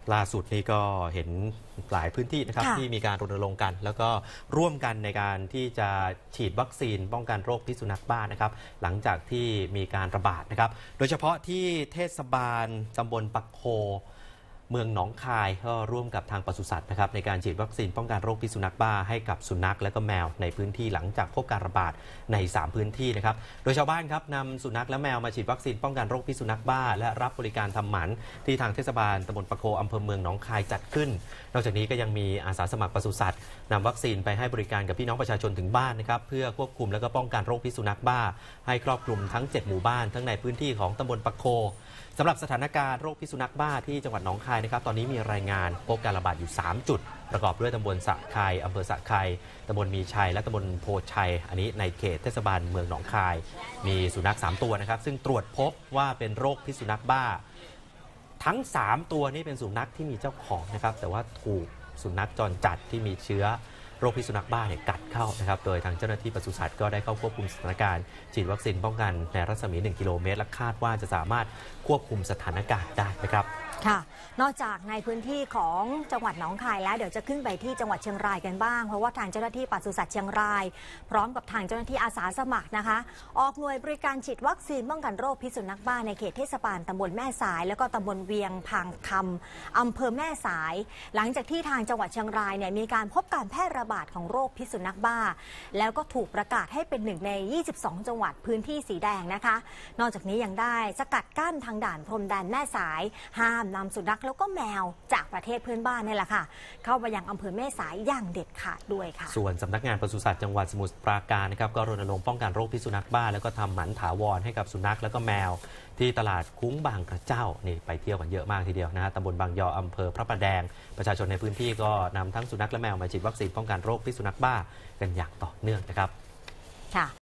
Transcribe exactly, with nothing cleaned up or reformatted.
ล่าสุดนี้ก็เห็นหลายพื้นที่นะครับที่มีการรณรงค์กัน แล้วก็ร่วมกันในการที่จะฉีดวัคซีนป้องกันโรคพิษสุนัขบ้านะครับหลังจากที่มีการระบาดนะครับโดยเฉพาะที่เทศบาลตำบลปักโคเมืองหนองคายก็ร่วมกับทางปศุสัตว์นะครับในการฉีดวัคซีนป้องกันโรคพิษสุนัขบ้าให้กับสุนัขและก็แมวในพื้นที่หลังจากพบการระบาดในสามพื้นที่นะครับโดยชาวบ้านครับนำสุนัขและแมวมาฉีดวัคซีนป้องกันโรคพิษสุนัขบ้าและรับบริการทำหมันที่ทางเทศบาลตำบลปักโคอำเภอเมืองหนองคายจัดขึ้นนอกจากนี้ก็ยังมีอาสาสมัครปศุสัตว์นำวัคซีนไปให้บริการกับพี่น้องประชาชนถึงบ้านนะครับเพื่อควบคุมและก็ป้องกันโรคพิษสุนัขบ้าให้ครอบคลุมทั้งเจ็ดหมู่บ้านทั้งในพื้นที่ของตำบลปักโคสำหรับสถานการณ์โรคพิษสุนัขบ้าที่จังหวัดหนองคายนะครับตอนนี้มีรายงานพบการระบาดอยู่สามจุดประกอบด้วยตำบลสะไคร่อำเภอสะไคร่ตำบลมีชัยและตำบลโพชัยอันนี้ในเขตเทศบาลเมืองหนองคายมีสุนัขสามตัวนะครับซึ่งตรวจพบว่าเป็นโรคพิษสุนัขบ้าทั้งสามตัวนี้เป็นสุนัขที่มีเจ้าของนะครับแต่ว่าถูกสุนัขจรจัดที่มีเชื้อโรคพิษสุนัขบ้าเนี่ยกัดเข้านะครับโดยทางเจ้าหน้าที่ปศุสัตว์ก็ได้เข้าควบคุมสถานการณ์ฉีดวัคซีนป้องกันในรัศมีหนึ่งกิโลเมตรและคาดว่าจะสามารถควบคุมสถานการณ์ได้นะครับค่ะนอกจากในพื้นที่ของจังหวัดหนองคายแล้วเดี๋ยวจะขึ้นไปที่จังหวัดเชียงรายกันบ้างเพราะว่าทางเจ้าหน้าที่ปศุสัตว์เชียงรายพร้อมกับทางเจ้าหน้าที่อาสาสมัครนะคะออกหน่วยบริการฉีดวัคซีนป้องกันโรคพิษสุนัขบ้าในเขตเทศบาลตำบลแม่สายแล้วก็ตำบลเวียงพางคำอำเภอแม่สายหลังจากที่ทางจังหวัดเชียงรายเนี่ยมีการพบการแพร่ระบาดของโรคพิษสุนัขบ้าแล้วก็ถูกประกาศให้เป็นหนึ่งในยี่สิบสองจังหวัดพื้นที่สีแดงนะคะนอกจากนี้ยังได้สกัดกั้นทางด่านพรมแดนแม่สายห้ามนำสุนัขแล้วก็แมวจากประเทศเพื่อนบ้านนี่แหละค่ะเข้ามายังอำเภอแม่สายอย่างเด็ดขาดด้วยค่ะส่วนสำนักงานปศุสัตว์จังหวัดสมุทรปราการนะครับก็รณรงค์ป้องกันโรคพิษสุนัขบ้าแล้วก็ทำหมันถาวรให้กับสุนัขแล้วก็แมวที่ตลาดคุ้งบางกระเจ้านี่ไปเที่ยวกันเยอะมากทีเดียวนะฮะตำบลบางยออำเภอพระประแดงประชาชนในพื้นที่ก็นำทั้งสุนัขและแมวมาฉีดวัคซีนป้องกันโรคพิษสุนัขบ้ากันอย่างต่อเนื่องนะครับค่ะ